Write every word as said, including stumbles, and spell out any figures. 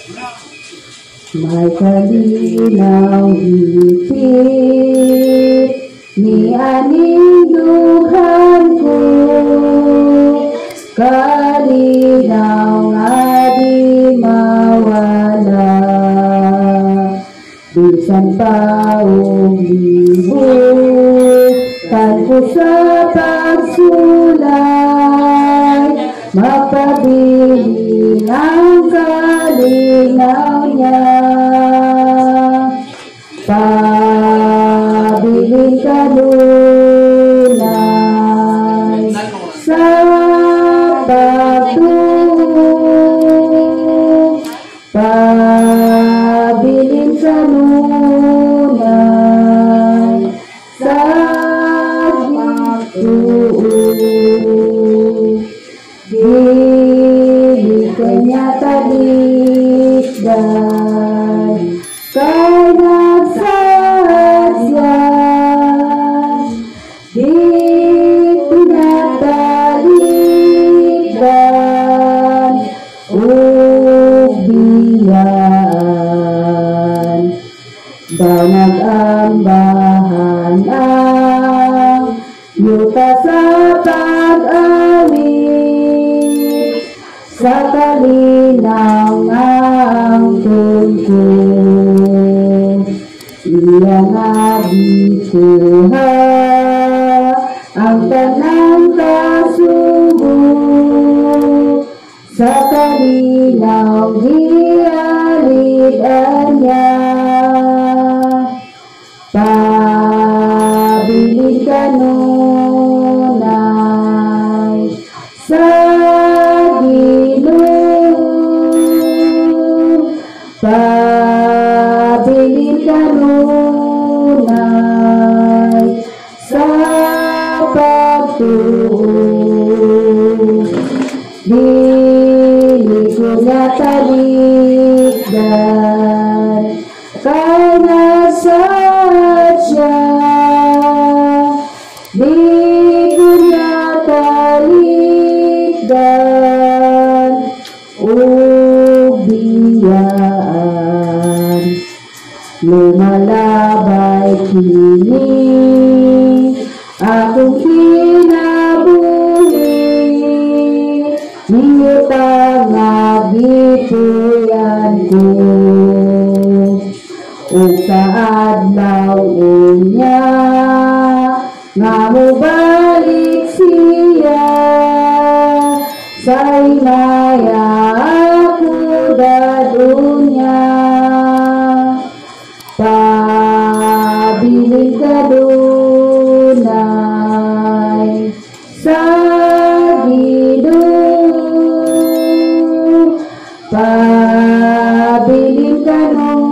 May kalinaw higit ni aning duhan ko, kalinaw nga di mawala. Bisan pa ulibutan ko sa pagsulay, mapabili ang kalinaw niya. Pabilin ka lunay sa pagtuong, pabilin ka lunay sa pagtuong. Dili kanya talikdan kay nagsadya, di pinatalikdan o biyaan. Daw nag-ambahan ang yuta sa pag-awit, sa kalinaw ng tungkol. Iya nga bikuha ang tanang kasubok, sa kalinaw gialidan niya. Pabilin ka nunay sa Ginoo, pabilin ka nunay sa pagtuong. Dili ko na talikdan kay nasadya, di ko na talikdan o biyaan. Lumalabay kini akong kinabuhi, niyutang nga gipuyan ko, o sa adlaw unya nga mubalik siya, sa inaya ako dadunya. Pabilin ka dunay sa Ginoo, pabilin ka nunay